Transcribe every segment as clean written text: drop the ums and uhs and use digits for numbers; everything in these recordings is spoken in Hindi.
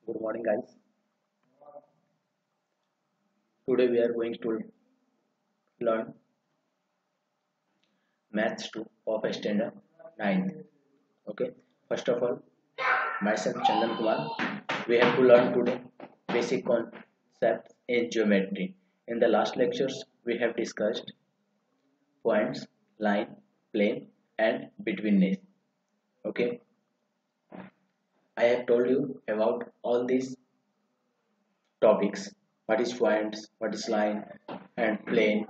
Good morning, guys. Today we are going to learn Maths 2 of Standard 9th. Okay. First of all, myself Chandan Kumar. We have to learn today basic concepts in geometry. In the last lectures, we have discussed points, line, plane, and betweenness. Okay. I have told you about all these topics. What is points? What is line and plane?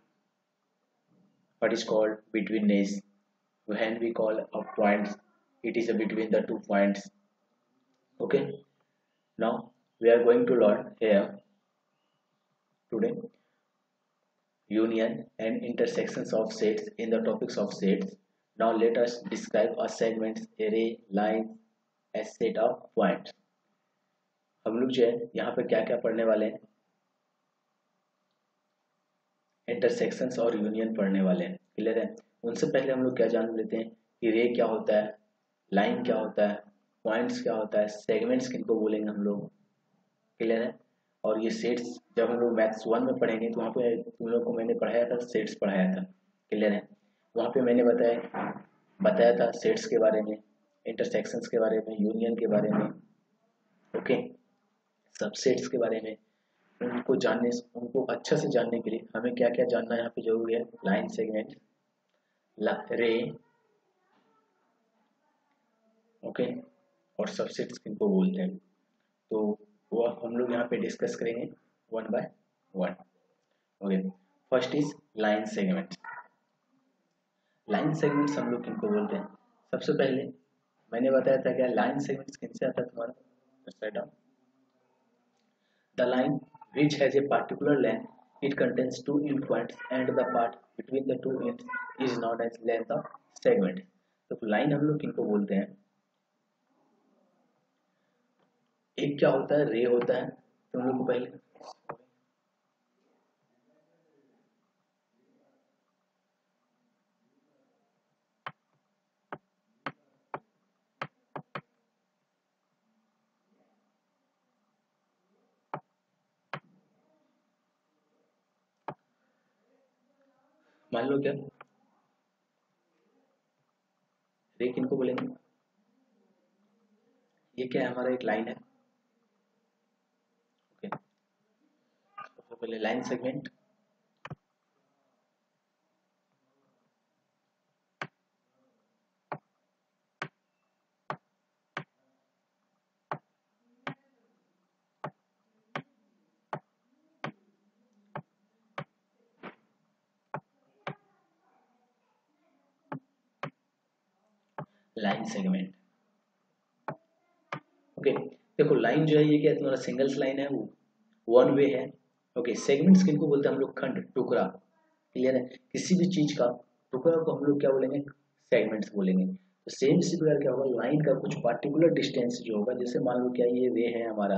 What is called betweenness? When we call a point, it is between the 2 points. Okay, now we are going to learn here today union and intersections of sets in the topics of sets. Now let us describe a segments, array, line, a set of points. हम लोग जो है यहाँ पे क्या क्या पढ़ने वाले हैं, इंटरसेक्शंस और यूनियन पढ़ने वाले हैं. क्लियर है. उनसे पहले हम लोग क्या जान लेते हैं कि रे क्या होता है, लाइन क्या होता है, पॉइंट्स क्या होता है, सेगमेंट्स किनको बोलेंगे हम लोग. क्लियर है. और ये सेट्स जब हम लोग मैथ्स 1 में पढ़ेंगे तो वहाँ पे तुम लोग को मैंने पढ़ाया था, सेट्स पढ़ाया था. क्लियर है. वहाँ पे मैंने बताया था सेट्स के बारे में, इंटरसेक्शंस के बारे में, यूनियन के बारे में. ओके, सबसेट्स के बारे में. उनको जानने, उनको अच्छा से जानने के लिए हमें क्या क्या जानना यहाँ पे जरूरी है. लाइन, सेगमेंट, रे, ओके, और सबसेट्स किनको बोलते हैं. तो वो हम लोग यहाँ पे डिस्कस करेंगे one by one. Okay, first is line segment. Line segments हम लोग किनको बोलते हैं. सबसे पहले मैंने बताया था क्या लाइन सेगमेंट्स किनसे आता है तुम्हारा. Right down the line which has a particular length, it contains 2 end points and the part between the 2 ends is known as length of segment. तो लाइन हम लोग किनको बोलते हैं. एक क्या होता है, रे होता है. तुम लोग को पहले मान लो क्या रे किनको बोलेंगे. ये क्या है, हमारा एक लाइन है. ओके, सबसे पहले line segment. Line segment. Okay, देखो लाइन जो है ये क्या है, तुम्हारा सिंगल्स लाइन है, वो वन वे है. ओके, सेगमेंट्स किनको बोलते हैं हम लोग, खंड, टुकड़ा. क्लियर है. किसी भी चीज का टुकड़ा को हम लोग क्या बोलेंगे, सेगमेंट्स बोलेंगे. तो सेम इसी प्रकार क्या होगा, लाइन का कुछ पार्टिकुलर डिस्टेंस जो होगा, जैसे मान लो क्या ये रे है हमारा,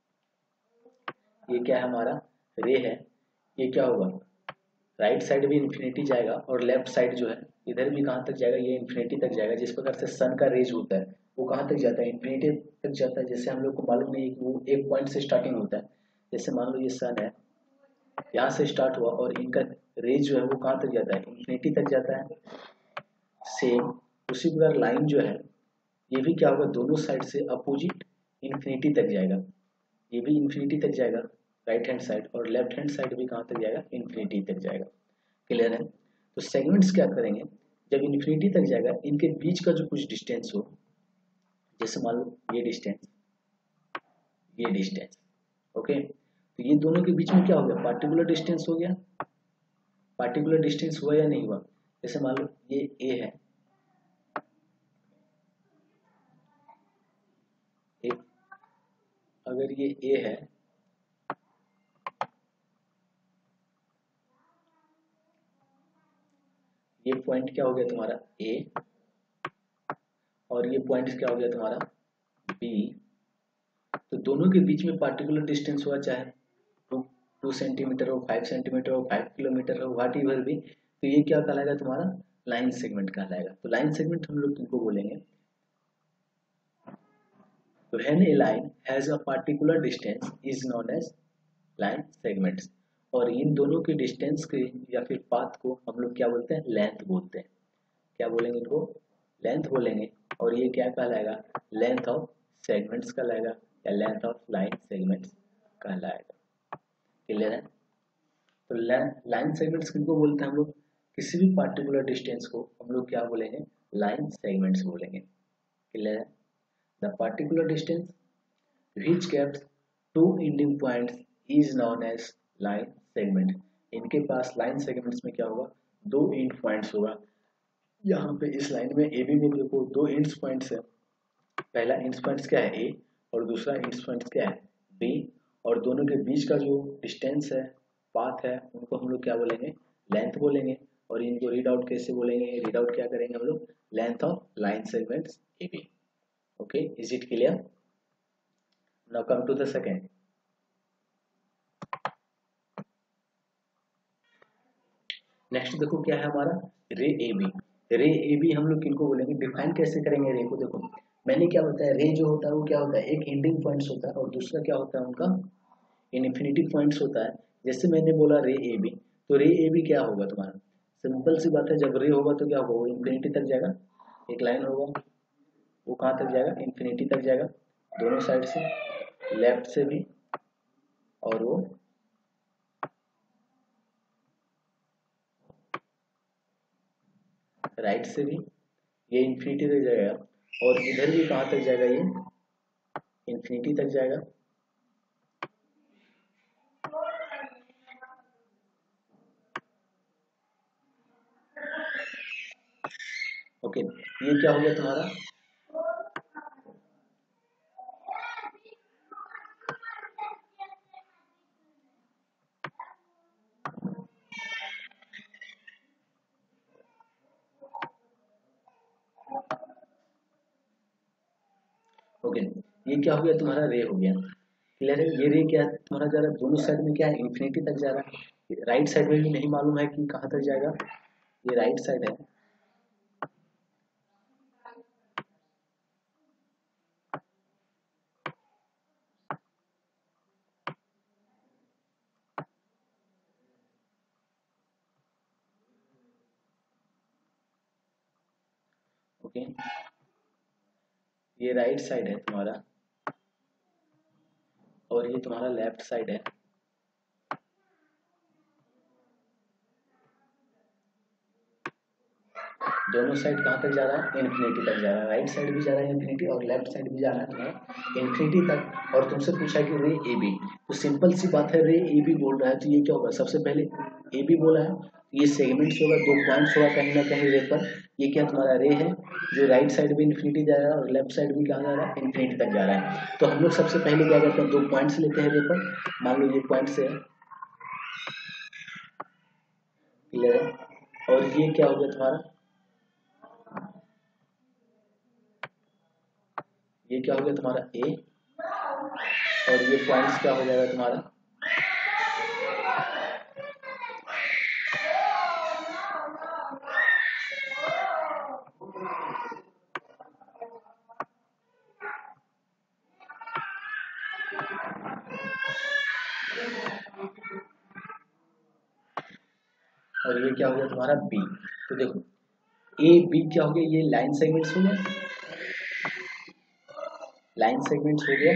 ये क्या है हमारा रे है, ये क्या होगा, राइट साइड भी इन्फिनिटी जाएगा और लेफ्ट साइड जो है इधर भी कहाँ तक जाएगा, ये इन्फिनिटी तक जाएगा. जिस प्रकार से सन का रेज होता है वो कहाँ तक जाता है, इन्फिनिटी तक जाता है. जैसे हम लोग को मालूम नहीं कि वो एक पॉइंट से स्टार्टिंग होता है. जैसे मान लो ये सन है, यहाँ से स्टार्ट हुआ और इनका रेज जो है वो कहाँ तक जाता है, इन्फिनिटी तक जाता है. सेम उसी प्रकार लाइन जो है ये भी क्या होगा, दोनों साइड से अपोजिट इन्फिनिटी तक जाएगा. ये भी इन्फिनिटी तक जाएगा राइट हैंड साइड, और लेफ्ट हैंड साइड भी कहाँ तक जाएगा, इन्फिनिटी तक जाएगा. क्लियर है. तो सेगमेंट्स क्या करेंगे, जब इन्फिनिटी तक जाएगा इनके बीच का जो कुछ डिस्टेंस हो, जैसे मान लो ये डिस्टेंस, ये डिस्टेंस. ओके, तो ये दोनों के बीच में क्या हो गया, पार्टिकुलर डिस्टेंस हो गया. पार्टिकुलर डिस्टेंस हुआ या नहीं हुआ. जैसे मान लो ये ए है, एक अगर ये ए है, ये पॉइंट क्या हो गया तुम्हारा ए, और ये पॉइंट क्या हो गया तुम्हारा बी. तो दोनों के बीच में पार्टिकुलर डिस्टेंस हुआ, चाहे 2 सेंटीमीटर हो, 5 सेंटीमीटर हो, 5 किलोमीटर हो, व्हाट एवर भी. तो ये क्या कहलाएगा तुम्हारा, लाइन सेगमेंट कहलाएगा. तो लाइन सेगमेंट हम लोग किनको बोलेंगे, when a line has a particular distance is known as line segments. और इन दोनों के डिस्टेंस के या फिर पाथ को हम लोग क्या बोलते हैं, लेंथ बोलते हैं। क्या बोलेंगे इनको, लेंथ बोलेंगे। और ये क्या कहलाएगा, लेंथ ऑफ सेगमेंट्स कहलाएगा या लेंथ ऑफ लाइन सेगमेंट्स कहलाएगा। क्लियर है। तो लाइन सेगमेंट्स किनको बोलते हैं हम लोग, किसी भी पार्टिकुलर डिस्टेंस को हम लोग क्या बोलेंगे, लाइन सेगमेंट्स बोलेंगे। क्लियर है। The particular distance which kept two ending points is known as line segment। इनके पास लाइन सेगमेंट्स में क्या होगा, दो एंड पॉइंट्स होगा। यहाँ पे इस लाइन में ए बी में देखो दो एंड पॉइंट्स है। पहला एंड पॉइंट्स क्या है ए और दूसरा एंड पॉइंट्स क्या है बी। और दोनों के बीच का जो डिस्टेंस है, पाथ है, उनको हम लोग क्या बोलेंगे, लेंथ बोलेंगे। और इनको रीड आउट कैसे बोलेंगे, रीड आउट क्या करेंगे हम लोग, length of line segments A B. Okay, is it clear. Now come to the second। Next देखो क्या है हमारा, रे A B. Ray A B हम लोग किनको बोलेंगे, डिफाइन कैसे करेंगे रे को। देखो मैंने क्या बताया, रे जो होता है वो क्या होता है, एक एंडिंग पॉइंट्स होता है और दूसरा क्या होता है उनका इनफिनिटी पॉइंट्स होता है। जैसे मैंने बोला रे ए बी, तो रे ए बी क्या होगा तुम्हारा, सिंपल सी बात है, जब रे होगा तो क्या होगा, वो इन्फिनिटी तक जाएगा। एक लाइन होगा वो कहाँ तक जाएगा, इन्फिनिटी तक जाएगा, दोनों साइड से, लेफ्ट से भी और वो राइट से भी, ये इन्फिनिटी तक जाएगा। और इधर भी कहाँ तक जाएगा, ये इन्फिनिटी तक जाएगा। ओके, ये क्या हो गया तुम्हारा, ओके, ये क्या हो गया तुम्हारा, रे हो गया। क्लियर है। ये रे क्या है तुम्हारा, जा रहा है दोनों साइड में, क्या है इन्फिनिटी तक जा रहा है। राइट साइड में भी नहीं मालूम है कि कहाँ तक जाएगा, ये राइट साइड है। ओके, ये राइट साइड है तुम्हारा और ये तुम्हारा लेफ्ट साइड है। दोनों साइड कहाँ तक जा रहा है, इन्फिनिटी तक जा रहा है। राइट साइड भी जा रहा है इन्फिनिटी और लेफ्ट साइड भी जा रहा है तुम्हारा इन्फिनिटी तक। और तुमसे पूछा कि रे ए बी, तो सिंपल सी बात है, रे ए बी बोल रहा है तो ये क्या होगा, सबसे पहले ए बी बोला है, ये सेगमेंट्स होगा, दो पॉइंट्स होगा कहीं ना कहीं रे पर। ये क्या तुम्हारा रे है, जो राइट साइड भी इन्फिनिटी जा रहा है और लेफ्ट साइड भी कहाँ जा रहा है, इन्फिनिटी तक जा रहा है। तो हम लोग सबसे पहले क्या करते हैं, दो पॉइंट्स लेते हैं रे पर। मान लो ये पॉइंट से है, क्लियर है। और ये क्या हो गया तुम्हारा, ये क्या हो गया तुम्हारा ए, और ये पॉइंट्स क्या हो जाएगा तुम्हारा, और ये क्या हो गया तुम्हारा बी। तो देखो ए बी क्या हो गया, ये लाइन सेगमेंट्स हो गया, लाइन सेगमेंट्स हो गया,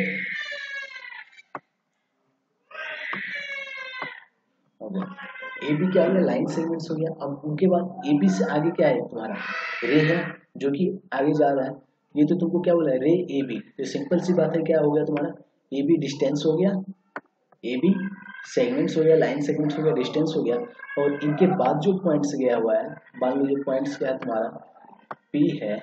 हो गया। ए बी क्या हो गया, लाइन सेगमेंट्स हो गया। अब उनके बाद ए बी से आगे क्या है तुम्हारा, रे है, जो कि आगे जा रहा है। ये तो तुमको क्या बोला है, रे ए बी। तो सिंपल सी बात है, क्या हो गया तुम्हारा, ए बी डिस्टेंस हो गया, ए बी सेगमेंट्स हो गया, लाइन सेगमेंट्स हो गया, डिस्टेंस हो गया। और इनके बाद जो पॉइंट्स गया हुआ है, मान लो ये पॉइंट्स क्या है तुम्हारा, पी है,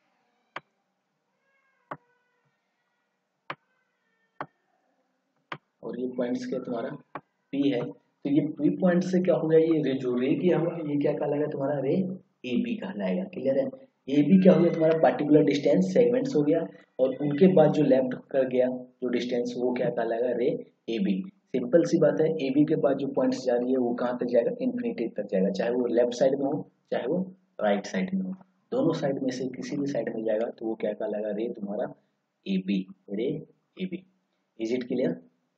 और ये पॉइंट्स क्या है तुम्हारा पी है। तो ये पी पॉइंट से क्या हो गया, ये रे जो रे किया हुआ ये क्या कहलाएगा तुम्हारा, रे ए बी कहलाएगा। क्लियर है। ए बी क्या हो गया तुम्हारा, पार्टिकुलर डिस्टेंस सेगमेंट्स हो गया। और उनके बाद जो लेफ्ट कर गया जो डिस्टेंस, वो क्या कहलाएगा, रे ए बी। सिंपल सी बात है, ए बी के बाद जो पॉइंट्स जा रही है वो कहाँ तक जाएगा, इन्फिनिटी तक जाएगा, चाहे वो लेफ्ट साइड में हो चाहे वो राइट साइड में हो। दोनों साइड में से किसी भी साइड में जाएगा तो वो क्या कहलाएगा, रे तुम्हारा A B, ray A B. Is it clear?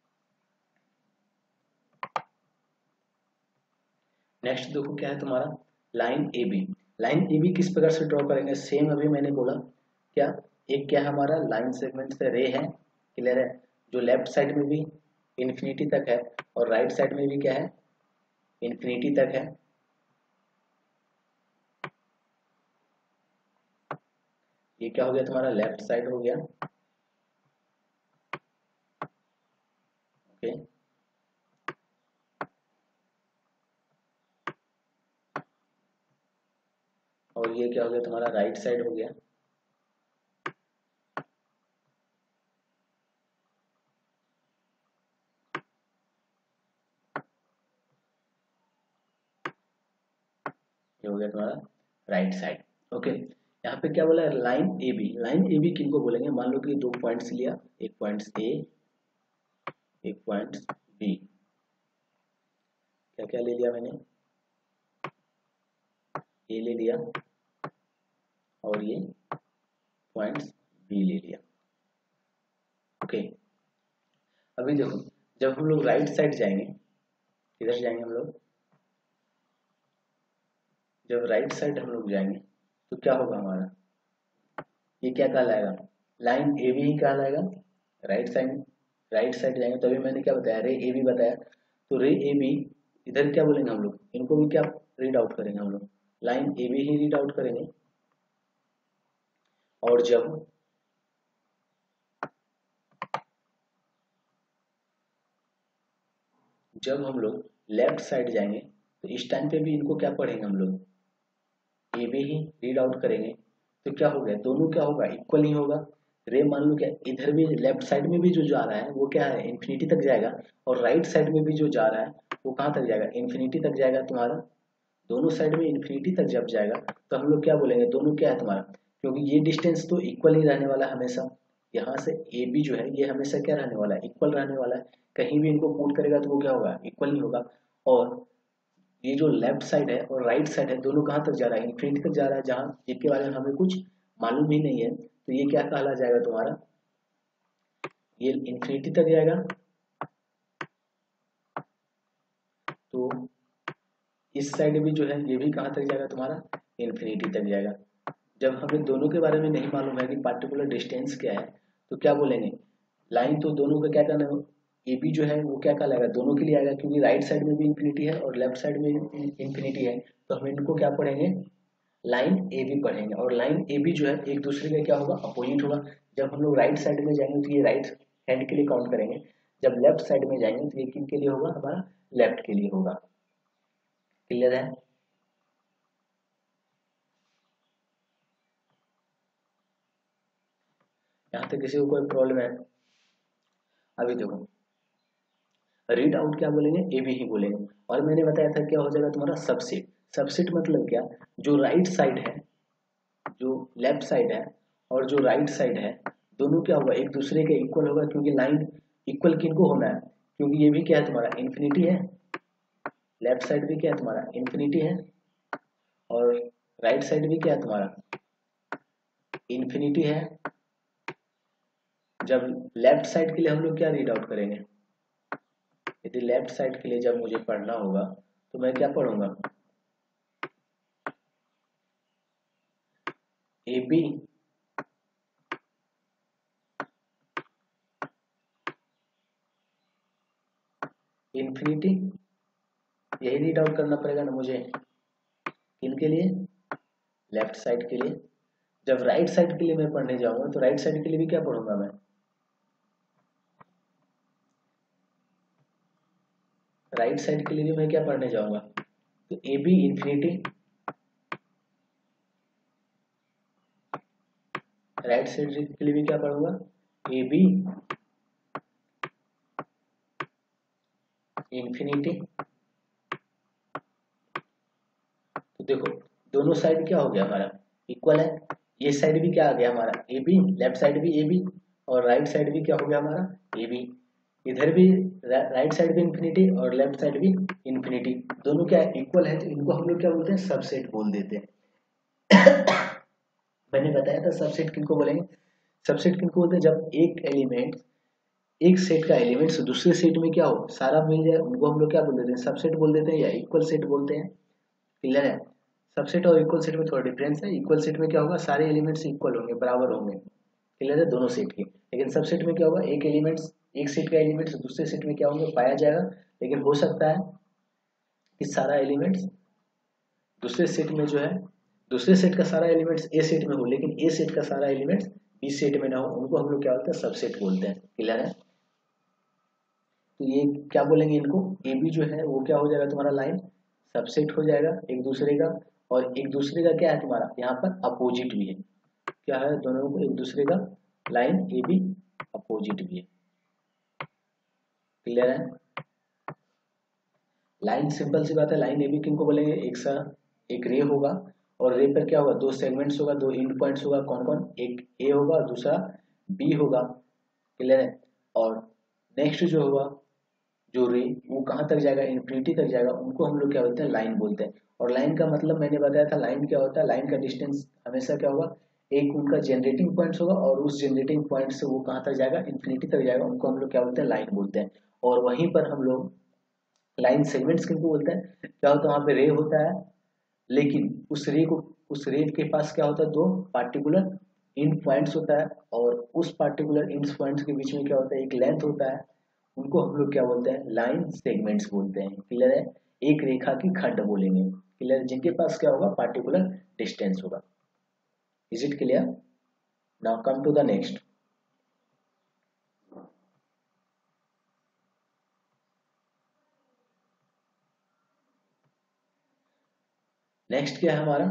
Next देखो क्या है तुम्हारा line A B. Line A B किस प्रकार से ड्रॉ करेंगे? सेम अभी मैंने बोला क्या, एक क्या हमारा लाइन सेगमेंट से रे है, क्लियर है, जो लेफ्ट साइड में भी इन्फिनिटी तक है और राइट साइड में भी क्या है, इन्फिनिटी तक है। ये क्या हो गया तुम्हारा लेफ्ट साइड हो गया, ओके। और ये क्या हो गया तुम्हारा राइट साइड हो गया। ये हो गया तुम्हारा राइट साइड, ओके। यहाँ पे क्या बोला है line A B. Line A B किनको बोलेंगे? मान लो कि दो पॉइंट्स लिया, एक पॉइंट्स ए, एक पॉइंट्स बी। क्या क्या ले लिया मैंने? ए ले लिया और ये पॉइंट्स बी ले लिया, ओके। अभी देखो जब हम लोग राइट साइड जाएंगे, किधर जाएंगे हम लोग? जब राइट साइड हम लोग जाएंगे तो क्या होगा हमारा, ये क्या कहलाएगा? लाइन ए बी ही कहलाएगा। राइट साइड जाएंगे तभी मैंने क्या बताया, रे ए बी बताया। तो रे ए बी इधर क्या बोलेंगे हम लोग, इनको भी क्या रीड आउट करेंगे हम लोग, लाइन ए बी ही रीड आउट करेंगे। और जब हम लोग लेफ्ट साइड जाएंगे तो इस टाइम पे भी इनको क्या पढ़ेंगे हम लोग, ए बी ही रीड आउट करेंगे। तो क्या हो गया, दोनों क्या होगा, इक्वल ही होगा। रे मान लो क्या, इधर भी लेफ्ट साइड में भी जो जा रहा है वो क्या है, इन्फिनिटी तक जाएगा, और राइट साइड में भी जो जा रहा है वो कहाँ तक जाएगा, इन्फिनिटी तक जाएगा तुम्हारा। दोनों साइड में इन्फिनिटी तक जब जाएगा तो हम लोग क्या बोलेंगे, दोनों क्या है तुम्हारा, क्योंकि ये डिस्टेंस तो इक्वल ही रहने वाला है हमेशा। यहाँ से ए बी जो है ये हमेशा क्या रहने वाला है, इक्वल रहने वाला है। कहीं भी इनको पुट करेगा तो वो क्या होगा, इक्वल ही होगा। और ये जो लेफ्ट साइड है और राइट साइड है दोनों कहाँ तक जा रहा है, इन्फिनिटी तक जा रहा है, जहाँ जिसके बारे में हमें कुछ मालूम ही नहीं है। तो ये क्या कहला जाएगा तुम्हारा, ये इन्फिनिटी तक जाएगा। तो इस साइड भी जो है ये भी कहाँ तक जाएगा तुम्हारा, इन्फिनिटी तक जाएगा। जब हमें दोनों के बारे में नहीं मालूम है कि पार्टिकुलर डिस्टेंस क्या है तो क्या बोलेंगे, लाइन तो दोनों का क्या करना, ए बी जो है वो क्या कहलाएगा, दोनों के लिए आएगा, क्योंकि राइट साइड में भी इन्फिनिटी है और लेफ्ट साइड में इन्फिनिटी है। तो हम इनको क्या पढ़ेंगे, लाइन ए बी पढ़ेंगे। और लाइन ए बी जो है एक दूसरे का क्या होगा, अपोजिट होगा। जब हम लोग राइट साइड में जाएंगे तो ये राइट हैंड के लिए काउंट करेंगे, जब लेफ्ट साइड में जाएंगे तो ये किन के लिए होगा, हमारा लेफ्ट के लिए होगा। क्लियर है? यहाँ तक किसी को कोई प्रॉब्लम है? अभी देखो रीड आउट क्या बोलेंगे, ए बी ही बोलेंगे। और मैंने बताया था क्या हो जाएगा तुम्हारा सबसेट। सबसेट मतलब क्या, जो राइट साइड है, जो लेफ्ट साइड है और जो राइट साइड है दोनों क्या होगा, एक दूसरे के इक्वल होगा। क्योंकि लाइन इक्वल किनको होना है, क्योंकि ये भी क्या है तुम्हारा इन्फिनिटी है, लेफ्ट साइड भी क्या है तुम्हारा इन्फिनिटी है, और राइट साइड भी क्या है तुम्हारा इन्फिनिटी है। जब लेफ्ट साइड के लिए हम लोग क्या रीड आउट करेंगे, यदि लेफ्ट साइड के लिए जब मुझे पढ़ना होगा तो मैं क्या पढ़ूंगा, ए बी इन्फिनिटी, यही रीड आउट करना पड़ेगा ना मुझे, किनके लिए, लेफ्ट साइड के लिए। जब राइट साइड के लिए मैं पढ़ने जाऊंगा तो राइट साइड के लिए भी क्या पढ़ूंगा मैं, राइट साइड के लिए भी मैं क्या पढ़ने जाऊंगा, तो A B infinity, right side के लिए भी क्या पढ़ूंगा, ए बी इन्फिनिटी। तो देखो दोनों साइड क्या हो गया हमारा, इक्वल है। ये साइड भी क्या आ गया हमारा, ए बी, लेफ्ट साइड भी ए बी, और राइट साइड भी क्या हो गया हमारा ए बी। इधर भी राइट साइड भी इन्फिनिटी और लेफ्ट साइड भी इन्फिनिटी, दोनों क्या इक्वल है। तो इनको हम लोग क्या बोलते हैं, सबसेट बोल देते हैं। मैंने बताया था सबसेट किनको बोलेंगे, सबसेट किनको बोलते हैं? जब एक एलिमेंट, एक सेट का एलिमेंट्स दूसरे सेट में क्या हो, सारा मिल जाए, उनको हम लोग क्या बोल देते हैं? सबसेट बोल देते हैं या इक्वल सेट बोलते हैं। क्लियर है? सबसेट और इक्वल सेट में थोड़ा डिफरेंस है। इक्वल सेट में क्या होगा, सारे एलिमेंट्स इक्वल होंगे, बराबर होंगे। क्लियर है? दोनों सेट के। लेकिन सबसेट में क्या होगा, एक एलिमेंट्स, एक सेट का एलिमेंट्स दूसरे सेट में क्या होंगे, पाया जाएगा। लेकिन हो सकता है कि सारा एलिमेंट्स दूसरे सेट में जो है, दूसरे सेट का सारा एलिमेंट्स ए सेट में हो, लेकिन ए सेट का सारा एलिमेंट्स बी सेट में ना हो, उनको हम लोग क्या बोलते हैं? सबसेट बोलते हैं। क्लियर है? तो ये क्या बोलेंगे इनको, ए बी जो है वो क्या हो जाएगा तुम्हारा, लाइन सबसेट हो जाएगा एक दूसरे का। और एक दूसरे का क्या है तुम्हारा, यहाँ पर अपोजिट भी है। क्या है, दोनों को एक दूसरे का लाइन ए बी अपोजिट भी है। क्लियर है? लाइन सिंपल सी बात है, लाइन ए बी किनको बोलेंगे, एक रे होगा, और रे पर क्या होगा, दो सेगमेंट्स होगा, दो एंड पॉइंट्स होगा। कौन कौन? एक ए होगा, दूसरा बी होगा। क्लियर है? और नेक्स्ट जो होगा, जो रे, वो कहाँ तक जाएगा, इन्फिनिटी तक जाएगा, उनको हम लोग क्या बोलते हैं, लाइन बोलते हैं। और लाइन का मतलब मैंने बताया था, लाइन क्या होता है, लाइन का डिस्टेंस हमेशा क्या होगा, एक उनका जनरेटिंग पॉइंट्स होगा, और उस जनरेटिंग पॉइंट से वो कहाँ तक जाएगा, इन्फिनिटी तक जाएगा, उनको हम लोग क्या बोलते हैं, लाइन बोलते हैं। और वहीं पर हम लोग लाइन सेगमेंट्स किनको बोलते हैं? क्या होता है, वहां पे रे होता है, लेकिन उस रे के पास क्या होता है, दो पार्टिकुलर इंड पॉइंट्स होता है, और उस पार्टिकुलर इंड पॉइंट्स के बीच में क्या होता है, एक लेंथ होता है। उनको हम लोग क्या बोलते हैं, लाइन सेगमेंट्स बोलते हैं। क्लियर है? एक रेखा की खंड बोलेंगे। क्लियर? जिनके पास क्या होगा, पार्टिकुलर डिस्टेंस होगा। Is it clear? Now come to the next. Next क्या है हमारा,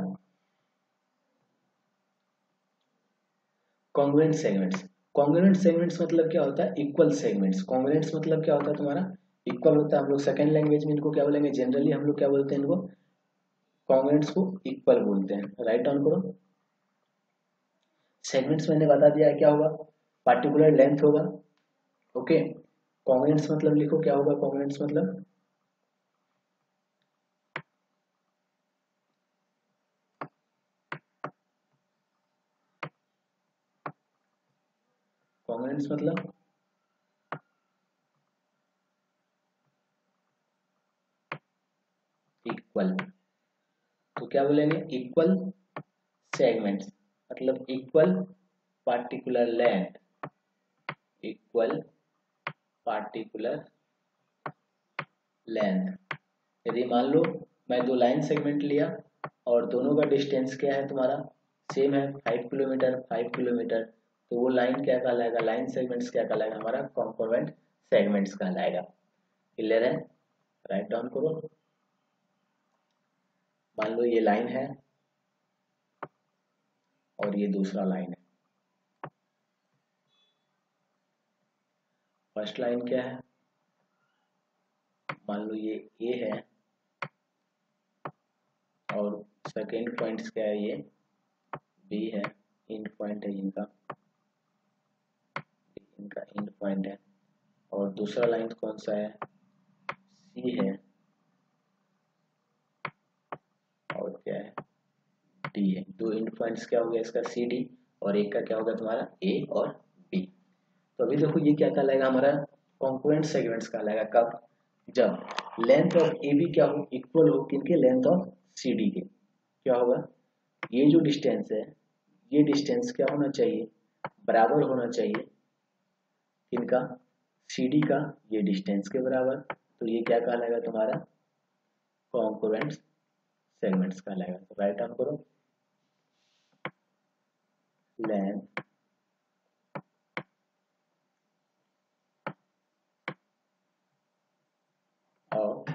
कॉन्ग्रुएंट सेगमेंट्स। कॉन्ग्रुएंट सेगमेंट्स मतलब क्या होता है, इक्वल सेगमेंट्स। कॉन्ग्रुएंट्स मतलब क्या होता है तुम्हारा, इक्वल होता है। हम लोग सेकंड लैंग्वेज में इनको क्या बोलेंगे, जनरली हम लोग क्या बोलते हैं इनको, कॉन्ग्रुएंट्स को इक्वल बोलते हैं। राइट डाउन करो। सेगमेंट्स मैंने बता दिया है क्या होगा, पार्टिकुलर लेंथ होगा। ओके। कॉन्ग्रुएंट्स मतलब लिखो क्या होगा, कॉन्ग्रुएंट्स मतलब, कॉन्ग्रुएंट्स मतलब इक्वल। तो क्या बोलेंगे, इक्वल सेगमेंट्स मतलब equal particular length, equal particular length. यदि मान लो मैं दो लाइन सेगमेंट लिया, और दोनों का डिस्टेंस क्या है तुम्हारा, सेम है, 5 किलोमीटर 5 किलोमीटर, तो वो लाइन क्या कहलाएगा, लाइन सेगमेंट्स क्या कहलाएगा, हमारा कॉन्ग्रुएंट सेगमेंट्स कहलाएगा। क्लियर है? राइट डाउन करो। मान लो ये लाइन है, और ये दूसरा लाइन है। फर्स्ट लाइन क्या है, मान लो ये ए है, और सेकेंड पॉइंट क्या है, ये बी है, एंड पॉइंट है इनका, इनका एंड पॉइंट है। और दूसरा लाइन कौन सा है, सी है, और क्या है, डी है। दो एंड पॉइंट्स क्या हो गया इसका, सी डी, और एक का क्या होगा तुम्हारा, ए और बी। तो अभी देखो ये क्या कहलाएगा, हमारा कॉन्ग्रुएंट सेगमेंट्स कहलाएगा। कब, जब लेंथ ऑफ ए बी क्या हो, इक्वल हो किनके, लेंथ ऑफ सी डी के। क्या होगा, ये जो डिस्टेंस है, ये डिस्टेंस क्या होना चाहिए, बराबर होना चाहिए किनका, सी डी का, ये डिस्टेंस के बराबर। तो ये क्या कहलाएगा तुम्हारा, कॉन्ग्रुएंट सेगमेंट्स कहलाएगा। तो राइट डाउन करो, length of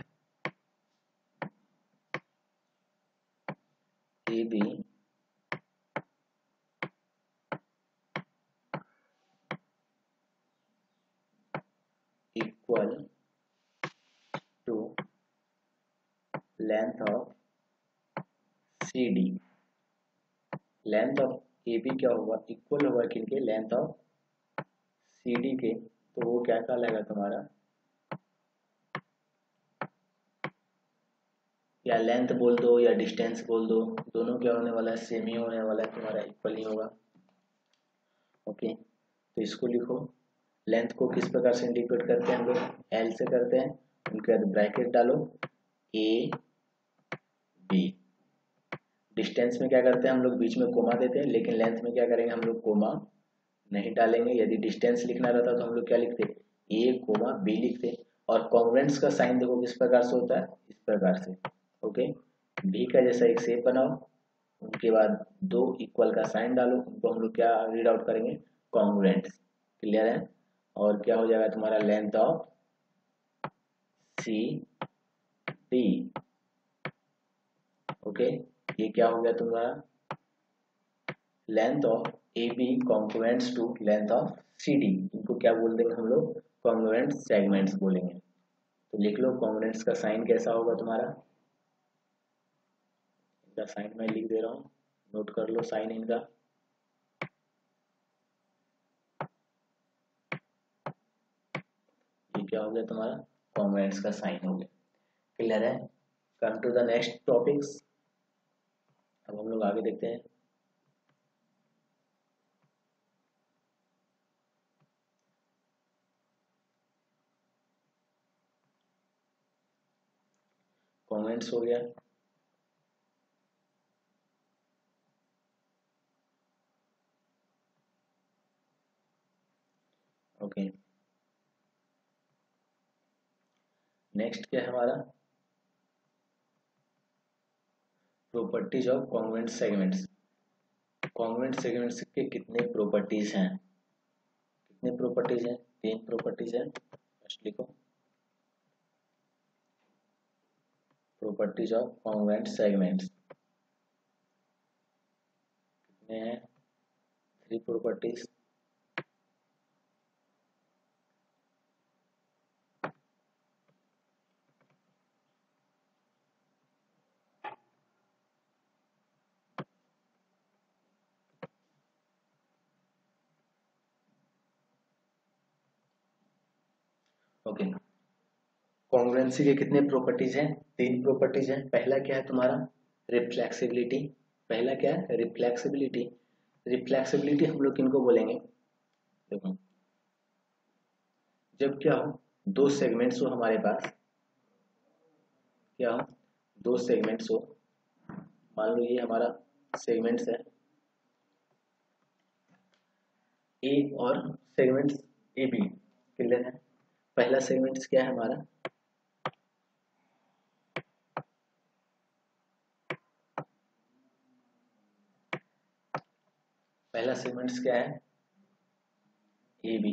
A B equal to length of C D. Length of A B क्या होगा, इक्वल होगा किनके, लेंथ ऑफ सी डी के। तो वो क्या कहलाएगा तुम्हारा, या लेंथ बोल दो या डिस्टेंस बोल दो, दोनों क्या होने वाला है, सेम ही होने वाला है तुम्हारा, इक्वल ही होगा। ओके, तो इसको लिखो। लेंथ को किस प्रकार से इंडिकेट करते हैं हम लोग, एल से करते हैं। उनके बाद ब्रैकेट डालो, ए बी। डिस्टेंस में क्या करते हैं हम लोग, बीच में कोमा देते हैं, लेकिन लेंथ में क्या करेंगे हम लोग, कोमा नहीं डालेंगे। यदि डिस्टेंस लिखना रहता तो हम लोग क्या लिखते, ए कोमा बी लिखते। और कॉन्ग्रुएंस का साइन देखो किस प्रकार से होता है, इस प्रकार से। ओके, भी का जैसा एक शेप बनाओ, उनके बाद दो इक्वल का साइन डालो, उनको हम लोग क्या रीड आउट करेंगे, कॉन्ग्रुएंट्स। क्लियर है। और क्या हो जाएगा तुम्हारा, length of C D. Okay, ये क्या हो गया तुम्हारा, length of A B congruents to length of C D. इनको क्या बोल देंगे हम लोग, कॉन्ग्रुएंट सेगमेंट्स बोलेंगे। तो लिख लो कॉन्ग्रुएंट्स का साइन कैसा होगा तुम्हारा, इनका साइन मैं लिख दे रहा हूँ, नोट कर लो साइन इनका। ये क्या हो गया तुम्हारा, कॉन्ग्रुएंट्स का साइन हो गया। क्लियर है। Come to the next topics. अब हम लोग आगे देखते हैं। कॉन्ग्रुएंट्स हो गया। ओके, नेक्स्ट क्या है हमारा, properties of congruent segments. Congruent segments के कितने प्रॉपर्टीज हैं, कितने प्रॉपर्टीज हैं, तीन प्रॉपर्टीज हैं। फर्स्ट लिखो, प्रॉपर्टीज ऑफ कॉन्ग्रुएंट सेगमेंट्स कितने हैं, थ्री प्रॉपर्टीज। ओके, कॉन्ग्रुएंसी के कितने प्रॉपर्टीज हैं, तीन प्रॉपर्टीज हैं। पहला क्या है तुम्हारा, रिफ्लेक्सिबिलिटी। पहला क्या है, रिफ्लेक्सिबिलिटी। रिफ्लेक्सिबिलिटी हम लोग किनको बोलेंगे, देखो जब क्या हो, दो सेगमेंट्स हो हमारे पास, क्या हो, दो सेगमेंट्स हो, मान लो ये हमारा सेगमेंट्स है ए और सेगमेंट्स ए बी। क्लियर है। पहला सेगमेंट्स क्या है हमारा, पहला सेगमेंट्स क्या है, ए बी।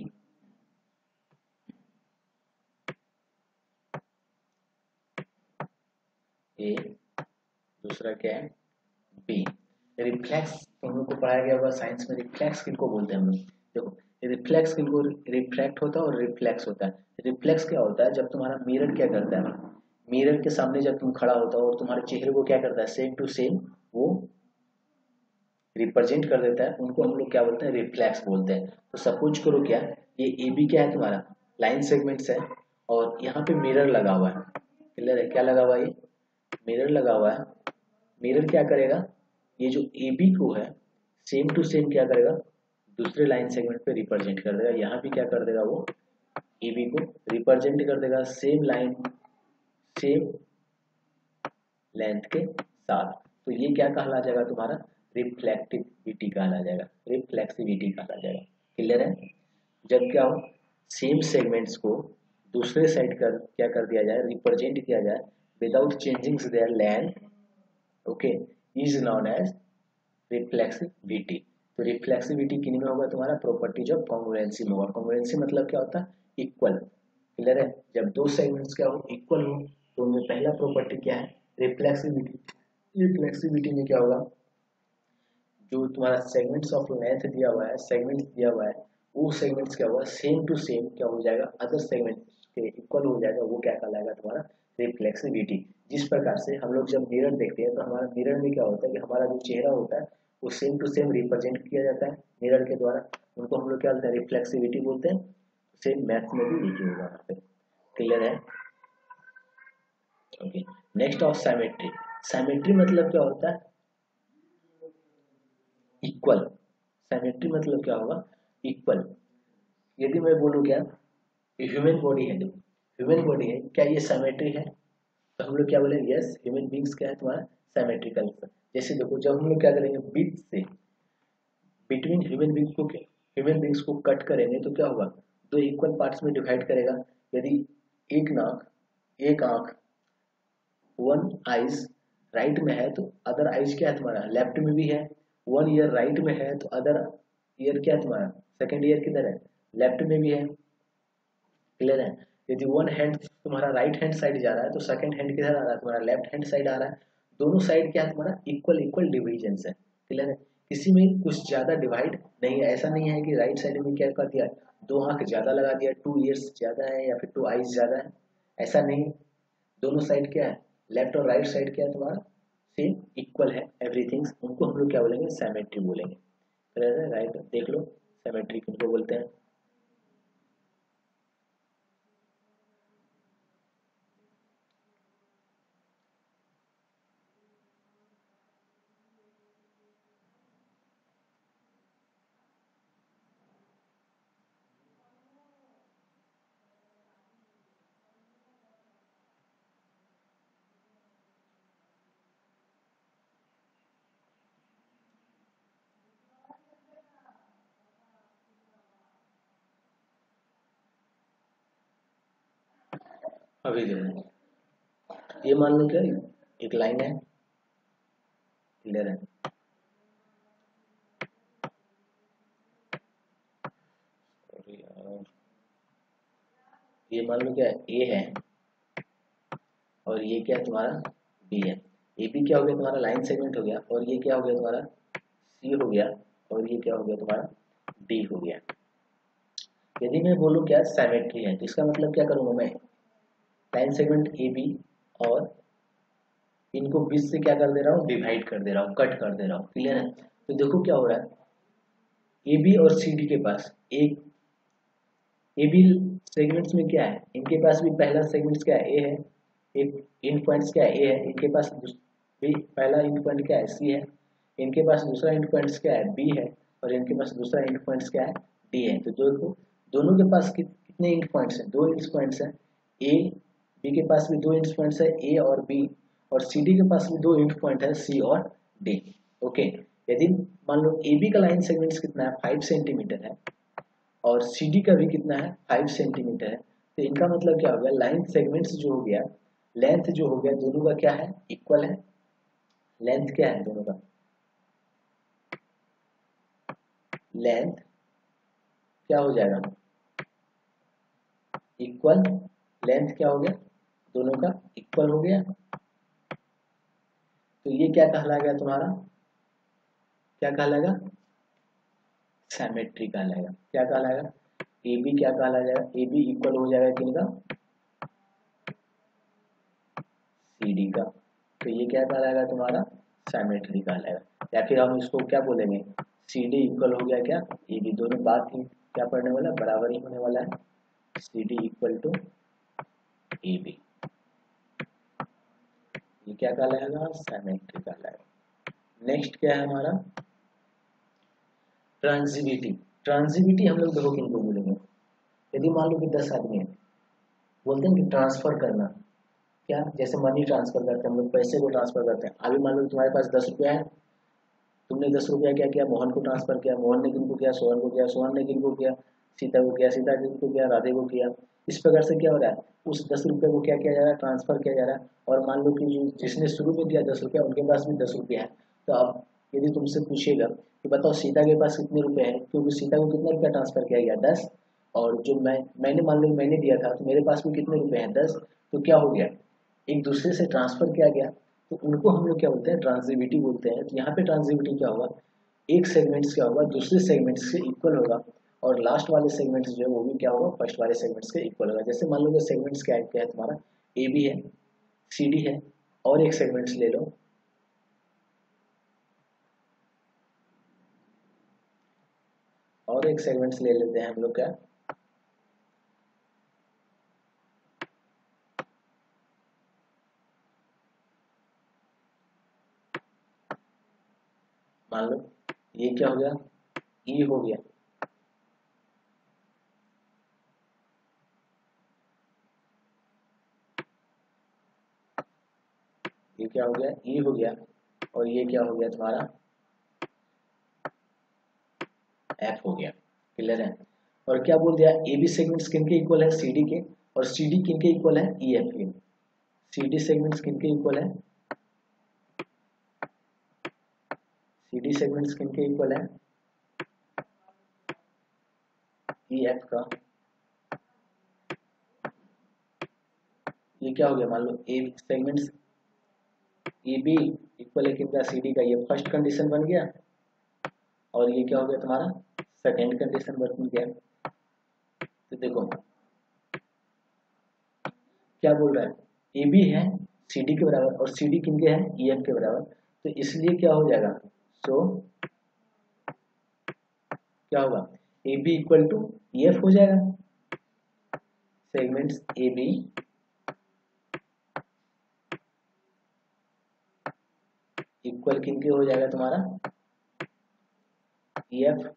ए, दूसरा क्या है, बी। रिफ्लेक्स तुम लोग को पढ़ाया गया होगा साइंस में, रिफ्लेक्स किनको बोलते हैं हम लोग, देखो रिफ्लेक्स किनको, रिफ्लेक्ट होता है और रिफ्लेक्स होता है। रिफ्लेक्स क्या होता है, जब तुम्हारा मिरर क्या करता है, मिरर के सामने जब तुम खड़ा होता हो और तुम्हारे चेहरे को क्या करता है, सेम टू सेम वो रिप्रेजेंट कर देता है, उनको हम लोग क्या बोलते हैं, रिफ्लेक्स बोलते हैं। तो सपोज करो क्या, ये ए बी क्या है तुम्हारा, लाइन सेगमेंट्स है, और यहाँ पे मिरर लगा हुआ है। क्लियर है, क्या लगा हुआ है, ये मिरर लगा हुआ है। मिरर क्या करेगा, ये जो ए बी को है सेम टू सेम क्या करेगा, दूसरे लाइन सेगमेंट पे रिप्रेजेंट कर देगा। यहाँ भी क्या कर देगा, वो ए बी को रिप्रेजेंट कर देगा सेम लाइन सेम लेंथ के साथ। तो ये क्या कहला जाएगा तुम्हारा, रिफ्लेक्टिविटी कहला जाएगा, रिफ्लेक्सिविटी कहला जाएगा। क्लियर है। जब क्या हो, सेम सेगमेंट्स को दूसरे साइड कर क्या कर दिया जाए, रिप्रेजेंट किया जाए without changing their length, okay, is known as reflexivity. तो रिफ्लेक्सिविटी किन में होगा तुम्हारा, प्रॉपर्टीज ऑफ कॉन्ग्रुएंसी में होगा। कॉन्ग्रुएंसी मतलब क्या होता है, इक्वल। क्लियर है। जब दो सेगमेंट्स क्या हो, इक्वल हो, तो उनमें पहला प्रॉपर्टी क्या है, रिफ्लेक्सिविटी। रिफ्लेक्सिविटी में क्या होगा, जो तुम्हारा सेगमेंट्स ऑफ लेंथ दिया हुआ है, सेगमेंट्स दिया हुआ है, वो सेगमेंट्स क्या होगा, सेम टू सेम क्या हो जाएगा, अदर सेगमेंट्स के इक्वल हो जाएगा। वो क्या कहलाएगा तुम्हारा, रिफ्लेक्सिविटी। जिस प्रकार से हम लोग जब मिरर देखते हैं, तो हमारा मिरर में क्या होता है कि हमारा जो चेहरा होता है वो सेम टू सेम रिप्रेजेंट किया जाता है मिरर के द्वारा। उनको हम लोग क्या बोलते हैं, रिफ्लेक्सिविटी बोलते हैं। सेम मैथ्स में भी लिखी होगा यहाँ पे। क्लियर है। Okay, next of symmetry. Symmetry मतलब क्या होता है, इक्वल। साइमेट्री मतलब क्या होगा, इक्वल। यदि मैं बोलूँ क्या ह्यूमन बॉडी है, जो ह्यूमन बॉडी है क्या ये सिमेट्री है, तो हम लोग क्या बोलेंगे यस ह्यूमन बींग्स क्या है तुम्हारा सिमेट्रिकल। जैसे देखो जब हम लोग क्या करेंगे बीच से बिटवीन ह्यूमन बींग्स को कट करेंगे तो क्या होगा, दो इक्वल पार्ट्स में डिवाइड करेगा। यदि एक आंख वन आइज राइट में है तो अदर आइज क्या है तुम्हारा लेफ्ट में भी है। वन ईयर राइट में है तो अदर ईयर क्या है तुम्हारा सेकेंड ईयर किधर है लेफ्ट में भी है। क्लियर है। यदि वन हैंड तुम्हारा राइट हैंड साइड जा रहा है तो सेकंड हैंड किधर आ रहा है तुम्हारा लेफ्ट हैंड साइड आ रहा है। दोनों साइड क्या है तुम्हारा इक्वल इक्वल डिविजन है। क्लियर है। किसी में कुछ ज्यादा डिवाइड नहीं है, ऐसा नहीं है कि राइट साइड में क्या कर दिया दो आंख ज्यादा लगा दिया, 2 ईयर्स ज्यादा है या फिर 2 आइज ज्यादा है, ऐसा नहीं। दोनों साइड क्या है लेफ्ट और राइट साइड क्या है तुम्हारा सेम इक्वल है एवरीथिंग। उनको हम लोग क्या बोलेंगे सिमेट्री बोलेंगे। क्लियर है। राइट देख लो सिमेट्री किनको बोलते हैं। अभी जो है ये मान लो क्या एक लाइन है। क्लियर है। और ये मान लो क्या ए है और ये क्या है तुम्हारा बी है। ए बी क्या हो गया तुम्हारा लाइन सेगमेंट हो गया और ये क्या हो गया तुम्हारा सी हो गया और ये क्या हो गया तुम्हारा डी हो गया। यदि मैं बोलूँ क्या सिमेट्री है तो इसका मतलब क्या करूंगा मैं लाइन सेगमेंट ए बी और इनको बीच से क्या कर दे रहा हूँ डिवाइड कर दे रहा हूँ कट कर दे रहा हूँ। क्लियर है। तो देखो क्या हो रहा है ए बी और सी डी के पास एक ए बी सेगमेंट्स में क्या है इनके पास भी पहला सेगमेंट्स क्या है ए है, एक इन पॉइंट्स क्या है ए है, इनके पास भी पहला इन पॉइंट क्या है सी है, इनके पास दूसरा इन पॉइंट्स क्या है बी है और इनके पास दूसरा इन पॉइंट्स क्या है डी है। तो दोनों के पास कितने इंट पॉइंट्स हैं, दो इंट पॉइंट्स हैं। ए बी के पास भी दो इंट पॉइंट्स है ए और बी और सी डी के पास भी दो इंट पॉइंट है सी और डी। ओके। यदि मान लो ए बी का लाइन सेगमेंट्स कितना है 5 सेंटीमीटर है और सी डी का भी कितना है 5 सेंटीमीटर है, तो इनका मतलब क्या हो गया लाइन सेगमेंट्स जो हो गया लेंथ जो हो गया दोनों का क्या है इक्वल है। लेंथ क्या है दोनों का लेंथ क्या हो जाएगा इक्वल। लेंथ क्या हो गया दोनों का इक्वल हो गया। तो ये क्या कहलाएगा तुम्हारा क्या कहलाएगा सिमेट्री कहलाएगा। क्या कहलाएगा ए बी क्या कहला जाएगा ए बी इक्वल हो जाएगा किनका सी डी का। तो ये क्या कहलाएगा तुम्हारा सिमेट्री कहलाएगा। या फिर हम इसको क्या बोलेंगे सी डी इक्वल हो गया क्या ए बी, दोनों बात ही क्या पढ़ने वाला बराबर ही होने वाला है। C D equal to A B ये क्या कहलाएगा सिमेट्री कहलाएगा। नेक्स्ट क्या है हमारा ट्रांजिविटी। ट्रांजिविटी हम लोग देखो किनको बोलेंगे। यदि मान लो कि 10 आदमी है बोलते हैं कि ट्रांसफर करना क्या जैसे मनी ट्रांसफर करते हैं हम लोग पैसे को ट्रांसफर करते हैं। अभी मान लो तुम्हारे पास 10 रुपया है, तुमने 10 रुपया क्या किया मोहन को ट्रांसफर किया, मोहन ने किनको किया सोहन को किया, सोहन ने किनको किया सीता को किया, सीता किनको किया राधे को किया। इस प्रकार से क्या हो रहा है उस 10 रुपये को क्या किया जा रहा है ट्रांसफर किया जा रहा है। और मान लो कि जिसने शुरू में दिया 10 रुपया उनके पास भी 10 रुपया है। तो अब यदि तुमसे पूछेगा कि बताओ सीता के पास कितने रुपए हैं, क्योंकि सीता को कितना रुपया ट्रांसफर किया गया 10 और जो मैंने मान लो मैंने दिया था तो मेरे पास भी कितने रुपए हैं 10। तो क्या हो गया एक दूसरे से ट्रांसफर किया गया। तो उनको हम लोग क्या बोलते हैं ट्रांजिविटी बोलते हैं। तो यहाँ पे ट्रांजिविटी क्या होगा एक सेगमेंट्स क्या होगा दूसरे सेगमेंट्स से इक्वल होगा और लास्ट वाले सेगमेंट्स जो है वो भी क्या होगा फर्स्ट वाले सेगमेंट्स के इक्वल होगा। जैसे मान लो कि सेगमेंट्स क्या है तुम्हारा ए बी है सी डी है और एक सेगमेंट्स ले लो और एक सेगमेंट्स ले लेते हैं हम लोग क्या मान लो ये क्या हो गया ई हो गया। ये क्या हो गया, ई हो गया, और ये क्या हो गया तुम्हारा, एफ हो गया। क्लियर है। और क्या बोल दिया, ए बी सेगमेंट्स किन के इक्वल है, सी डी के, और सी डी किन के इक्वल है, ई एफ के। सी डी सेगमेंट्स किन के इक्वल है, सी डी सेगमेंट्स किन के इक्वल है, ई एफ का। ये क्या हो गया, मान लो a segments E B equal है किनका, सी डी का, ये फर्स्ट कंडीशन बन गया, और ये क्या हो गया तुम्हारा, सेकेंड कंडीशन बन गया। तो देखो क्या बोल रहा है, ए बी है सी डी के बराबर, और सी डी किनके है, ई एफ के बराबर, तो इसलिए क्या हो जाएगा, सो क्या होगा, A B equal to E F हो जाएगा। सेगमेंट्स ए बी इक्वल किनके हो जाएगा तुम्हारा, ई एफ,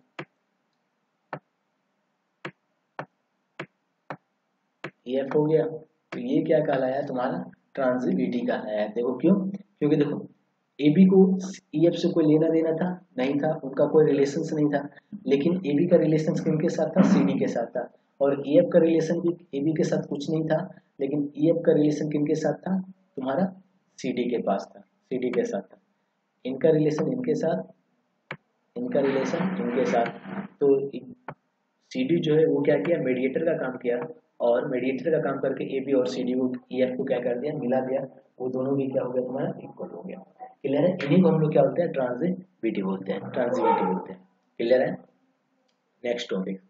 ई एफ हो गया। तो ये क्या कहलाया तुम्हारा, ट्रांजिटिविटी कहलाया। देखो क्यों, क्योंकि देखो ए बी को ई एफ से कोई लेना देना था नहीं था, उनका कोई रिलेशन नहीं था, लेकिन ए बी का रिलेशन किनके साथ था, सी डी के साथ था, और ई एफ का रिलेशन भी ए बी के साथ कुछ नहीं था, लेकिन ई एफ का रिलेशन किनके साथ था, तुम्हारा सी डी के पास था, सी डी के साथ था। इनका रिलेशन इनके साथ, इनका रिलेशन इनके साथ। तो सी डी जो है वो क्या किया, मीडिएटर का काम किया, और मीडिएटर का काम करके ए बी और सी डी को, ई एफ को क्या कर दिया, मिला दिया, वो दोनों भी क्या हो गया तुम्हारा, इक्वल हो गया। क्लियर है। इन्हीं को हम लोग क्या बोलते हैं, ट्रांजिटिविटी बोलते हैं, ट्रांजिटिविटी बोलते हैं। क्लियर है। नेक्स्ट टॉपिक,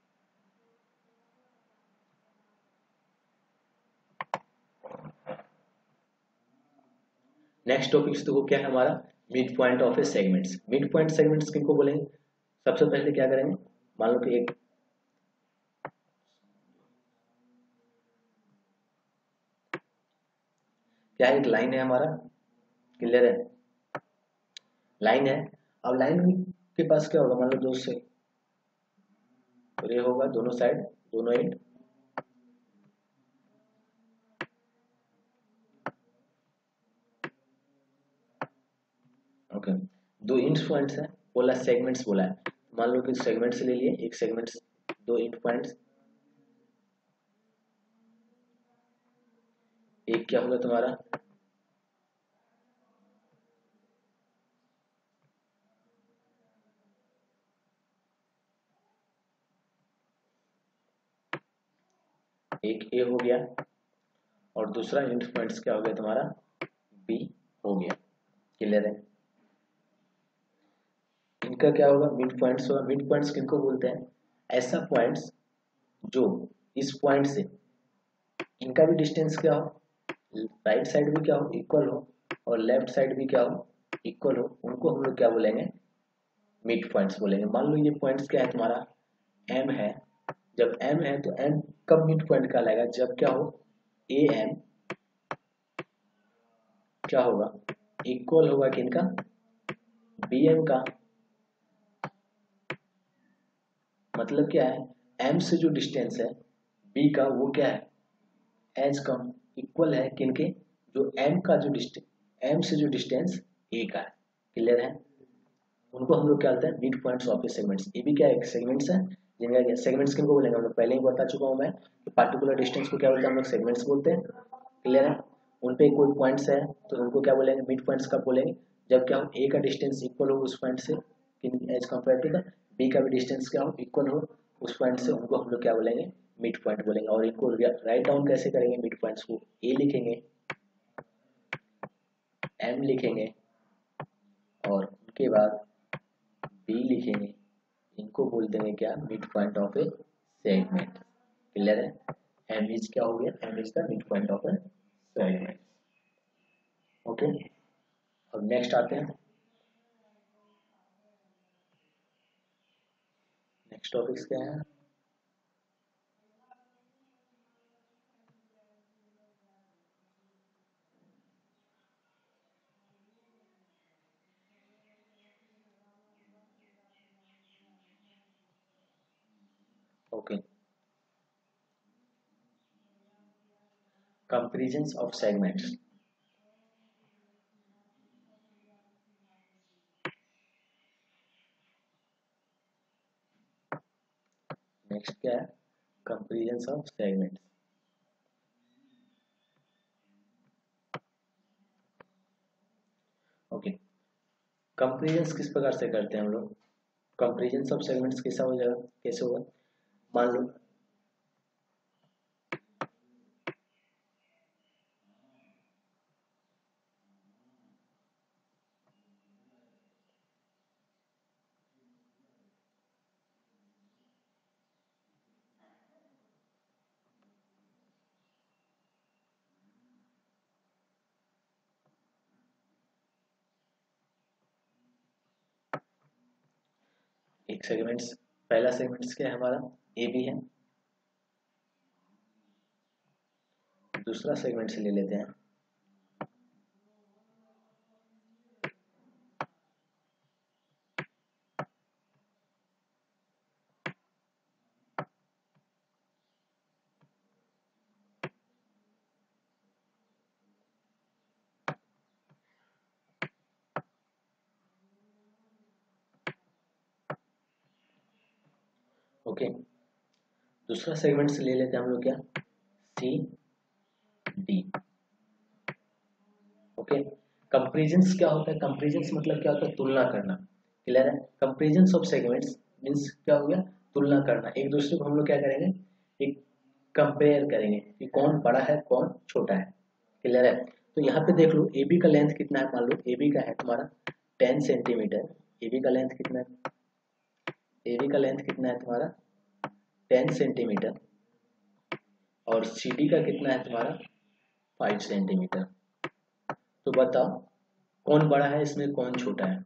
नेक्स्ट टॉपिक देखो क्या है हमारा, mid point of a segments. Mid point segments किनको बोलेंगे, सबसे पहले क्या करेंगे, मान लो कि एक क्या है, एक लाइन है हमारा। क्लियर है, लाइन है। अब लाइन के पास क्या होगा, मान लो दो से रे होगा, दोनों साइड, दोनों एंड, ओके। दो इंड पॉइंट्स है, बोला सेगमेंट्स बोला है, मान लो कि सेगमेंट्स ले लिए, एक सेगमेंट्स, दो इंड पॉइंट्स, एक क्या होगा तुम्हारा, एक ए हो गया, और दूसरा इंड पॉइंट्स क्या हो गया तुम्हारा, बी हो गया। क्लियर है। इनका क्या होगा, मिड पॉइंट्स होगा। मिड पॉइंट्स किनको बोलते हैं, ऐसा पॉइंट्स जो इस पॉइंट से इनका भी डिस्टेंस क्या हो, राइट साइड भी क्या हो, इक्वल हो, और लेफ्ट साइड भी क्या हो, इक्वल हो, उनको हम लोग क्या बोलेंगे, मिड पॉइंट्स बोलेंगे। मान लो ये पॉइंट्स क्या है तुम्हारा, एम है, जब एम है तो एम कब मिड पॉइंट कहलाएगा, जब क्या हो, ए एम क्या होगा, इक्वल होगा किनका, बी एम का। मतलब क्या है, एम से जो डिस्टेंस है बी का, वो क्या है, एज कम इक्वल है किनके, जो एम का जो डिस्टेंस, एम से जो डिस्टेंस ए का है। क्लियर है। उनको हम लोग क्या बोलते हैं, मिड पॉइंट्स ऑफ सेगमेंट्स। ये भी क्या है, सेगमेंट्स है, जिनका सेगमेंट्स किनको बोलेंगे हम लोग, पहले ही बता चुका हूँ मैं कि पार्टिकुलर डिस्टेंस को क्या बोलते हैं हम लोग, सेगमेंट्स बोलते हैं। क्लियर है। उन पे कोई पॉइंट्स है तो उनको क्या बोलेंगे, मिड पॉइंट्स का बोलेंगे, जब क्या हो, ए का डिस्टेंस इक्वल हो उस पॉइंट से, as compare to the B का भी डिस्टेंस क्या हो, इक्वल हो उस पॉइंट से, उनको हम लोग क्या बोलेंगे, मिड पॉइंट बोलेंगे। और इनको राइट डाउन कैसे करेंगे, मिड पॉइंट्स को ए लिखेंगे, एम लिखेंगे, और उनके बाद बी लिखेंगे, इनको बोल देंगे क्या, mid point of a segment. Clear है। एम इज क्या हो गया, M is the mid point of a segment. Okay. अब नेक्स्ट आते हैं, नेक्स्ट टॉपिक्स क्या है, okay, comparisons of segments. Next क्या है, comparison of segments. Okay, comparison किस प्रकार से करते हैं हम लोग, कंपेरिजन ऑफ सेगमेंट्स कैसा हो जाएगा, कैसे होगा, मान लो एक सेगमेंट्स, पहला सेगमेंट्स क्या है हमारा, ए बी है, दूसरा सेगमेंट्स ले लेते हैं, ओके, दूसरा सेगमेंट्स ले लेते हैं हम लोग क्या, सी डी। ओके, कंपेरिजन क्या होता है, कंपेरिजन मतलब क्या होता है, तुलना करना, क्लियर है, कंपेरिजन ऑफ सेगमेंट्स मीन्स क्या हो गया, तुलना करना, एक दूसरे को हम लोग क्या करेंगे, एक कंपेयर करेंगे कि कौन बड़ा है कौन छोटा है, क्लियर है। तो यहाँ पे देख लो ए बी का लेंथ कितना है, मान लो ए बी का है तुम्हारा 10 सेंटीमीटर, ए बी का लेंथ कितना है, ए बी का लेंथ कितना है तुम्हारा 10 सेंटीमीटर, और सी डी का कितना है तुम्हारा 5 सेंटीमीटर। तो बताओ कौन बड़ा है इसमें कौन छोटा है,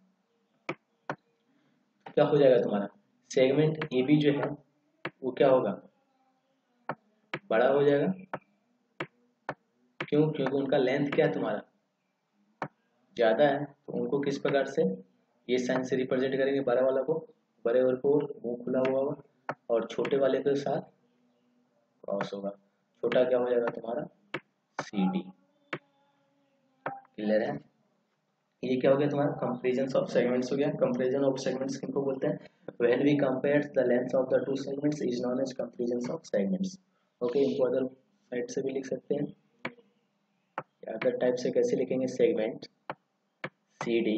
क्या हो जाएगा तुम्हारा, सेगमेंट ए बी जो है वो क्या होगा, बड़ा हो जाएगा, क्यों, क्योंकि उनका लेंथ क्या है तुम्हारा ज्यादा है, तो उनको किस प्रकार से ये साइन से रिप्रेजेंट करेंगे, बड़ा वाला को बड़े और को मुंह खुला हुआ होगा, और छोटे वाले के साथ क्रॉस होगा, छोटा क्या हो जाएगा तुम्हारा सी डी, क्लियर है। ये क्या हो गया तुम्हारा कंपेरिजन ऑफ सेगमेंट्स हो गया, कंपेरिजन ऑफ सेगमेंट्स किनको बोलते हैं, when we compare the length of the two segments is known as comparison of segments. Okay, इनको अदर साइड से भी लिख सकते हैं, अदर टाइप से कैसे लिखेंगे, segment C D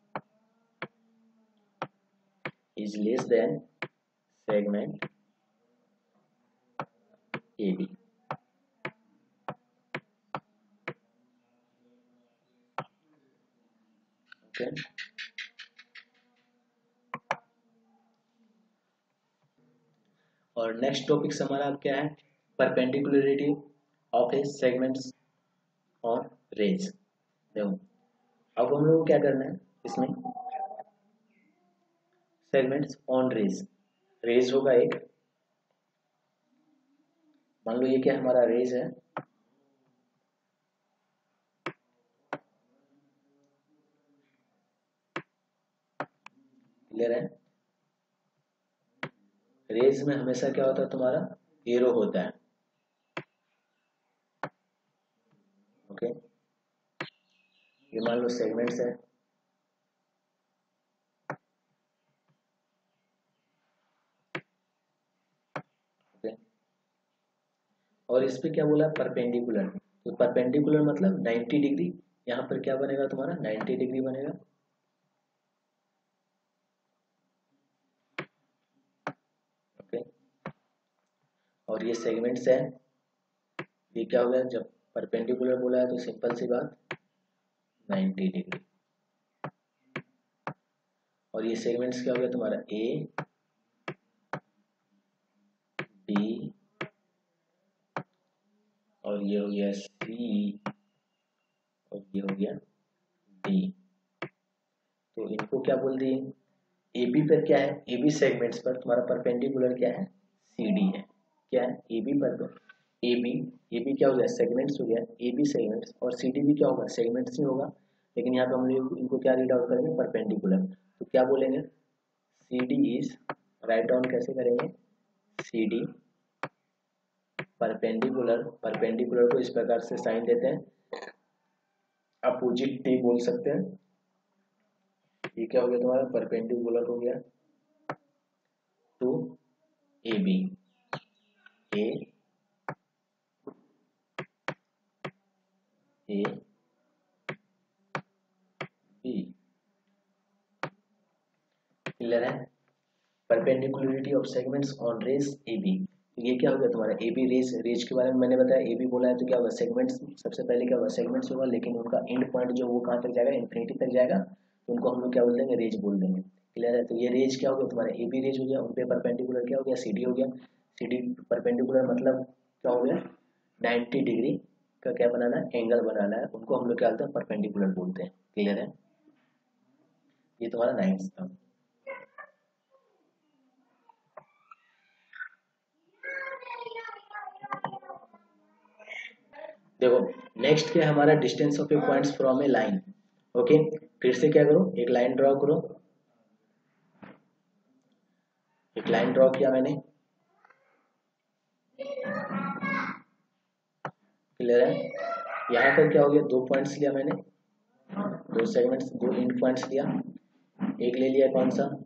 is less than segment A B. Okay, और नेक्स्ट टॉपिक हमारा क्या है, परपेंडिकुलरिटी ऑफ ए सेगमेंट्स और रेज। देखो अब हम लोग को क्या करना है इसमें, सेगमेंट्स ऑन रेज, रेज होगा एक, मान लो ये क्या हमारा रेज है, क्लियर है, रेज में हमेशा क्या होता है तुम्हारा एरो होता है। ओके, ये मान लो सेगमेंट्स है, ओके, और इस पे क्या बोला परपेंडिकुलर, तो परपेंडिकुलर मतलब 90 डिग्री, यहाँ पर क्या बनेगा तुम्हारा 90 डिग्री बनेगा, ओके, और ये सेगमेंट्स है, ये क्या हो गया, जब परपेंडिकुलर बोला है तो सिंपल सी बात 90 डिग्री, और ये सेगमेंट्स क्या हो गया तुम्हारा ए बी, और ये हो गया सी, और ये हो गया डी। तो इनको क्या बोल दिए, ए बी पर क्या है, ए बी सेगमेंट्स पर तुम्हारा परपेंडिकुलर क्या है सी डी है, क्या है ए बी पर, ए बी, ए बी क्या हो गया सेगमेंट्स हो गया, ए बी सेगमेंट्स, और सी डी भी क्या होगा सेगमेंट्स ही होगा, लेकिन यहाँ पे हम लोग इनको क्या रीड आउट करेंगे परपेंडिकुलर, तो क्या बोलेंगे C D is, right down कैसे करेंगे, सी डी परपेंडिकुलर, परपेंडिकुलर को इस प्रकार से साइन देते हैं, अपोजिट टी बोल सकते हैं, ये क्या हो गया तुम्हारा परपेंडिकुलर हो गया to A B, perpendicularity of segments on rays A B. तो ये क्या हो गया तुम्हारा ए बी रेज, रेज के बारे में मैंने बताया, ए बी बोला है तो क्या होगा सेगमेंट्स, सबसे पहले क्या होगा सेगमेंट्स होगा, लेकिन उनका एंड पॉइंट जो वो कहाँ तक जाएगा, इन्फिनिटी तक जाएगा, तो उनको हम लोग क्या बोल देंगे, रेज बोल देंगे। क्लियर है? तो ये रेज क्या हो गया तुम्हारा, ए बी रेज हो गया, उन पे परपेंडिकुलर क्या हो गया, सी डी हो गया। सी डी परपेंडिकुलर मतलब क्या हो गया, 90 डिग्री का क्या बनाना है, एंगल बनाना है, उनको हम लोग क्या बोलते हैं, परपेंडिकुलर बोलते हैं। क्लियर है? ये तुम्हारा 9th था। देखो नेक्स्ट क्या है हमारा, distance of a points from a line. Okay, फिर से क्या करो, एक लाइन ड्रॉ करो, एक लाइन ड्रॉ किया मैंने। क्लियर है? यहाँ पर क्या हो गया, दो पॉइंट्स लिया मैंने, दो सेगमेंट्स, दो एंड पॉइंट्स लिया। एक ले लिया कौन सा,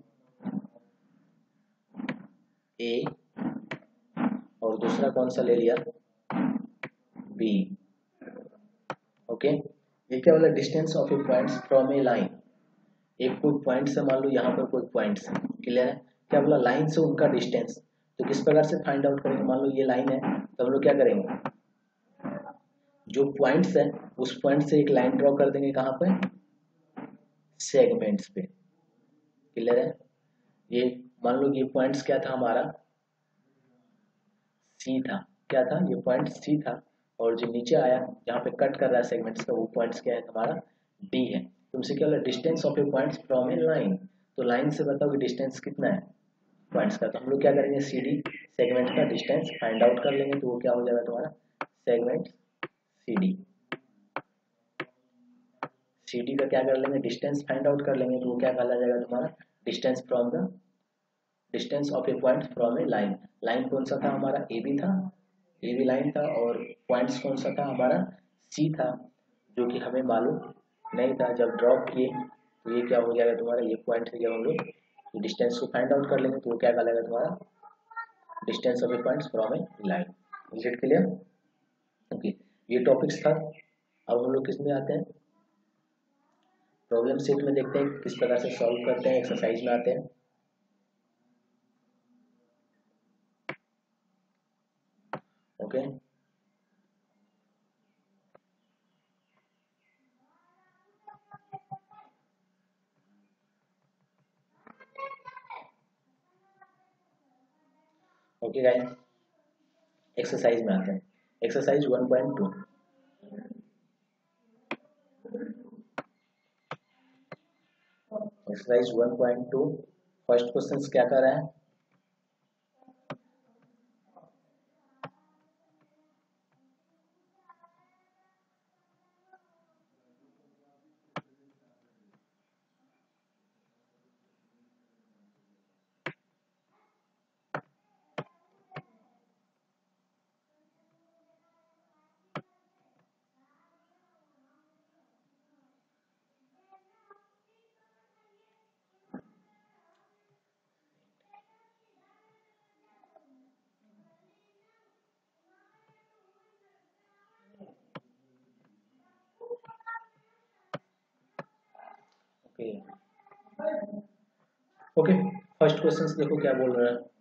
ए, और दूसरा कौन सा ले लिया, बी। ओके, ये क्या बोला, distance of a points from a line. एक कोई पॉइंट से, मान लो यहाँ पर कोई पॉइंट्स है। क्लियर है? क्या बोला, लाइन से उनका डिस्टेंस। तो किस प्रकार से फाइंड आउट करेंगे, मान लो ये लाइन है, तो हम लोग क्या करेंगे, जो पॉइंट्स है उस पॉइंट से एक लाइन ड्रॉ कर देंगे, कहाँ पे, सेगमेंट्स पे। क्लियर है? ये मान लो ये पॉइंट्स क्या था हमारा, सी था। क्या था, ये पॉइंट सी था, और जो नीचे आया जहाँ पे कट कर रहा है सेगमेंट्स का, वो पॉइंट्स क्या है हमारा, डी है। तुमसे क्या बोला, distance of a points from a line. तो लाइन से बताओ कि डिस्टेंस कितना है पॉइंट्स का। तो हम लोग क्या करेंगे, सी डी सेगमेंट का डिस्टेंस फाइंड आउट कर लेंगे, तो वो क्या हो जाएगा तुम्हारा, segment C D. C D का क्या कर लेंगे, डिस्टेंस फाइंड आउट कर लेंगे, तो वो क्या कहला जाएगा तुम्हारा, distance from the, distance of a point from a line. Line कौन सा था हमारा, ए बी था, ए बी लाइन था, और पॉइंट्स कौन सा था हमारा, सी था, जो कि हमें मालूम नहीं था। जब ड्रॉप किए तो ये क्या हो जाएगा तुम्हारा, ये पॉइंट से जब हम लोग डिस्टेंस को फाइंड आउट कर लेंगे, तो वो क्या कहलाएगा तुम्हारा, distance of a points from a line. Is it clear? Okay, ये टॉपिक्स था। अब हम लोग किस में आते हैं, प्रॉब्लम सेट में देखते हैं किस प्रकार से सॉल्व करते हैं, एक्सरसाइज में आते हैं। ओके, ओके गाइस, एक्सरसाइज में आते हैं। एक्सरसाइज 1.2, एक्सरसाइज 1.2, फर्स्ट क्वेश्चन क्या कर रहा है, ओके ओके, फर्स्ट क्वेश्चन देखो क्या बोल रहा है,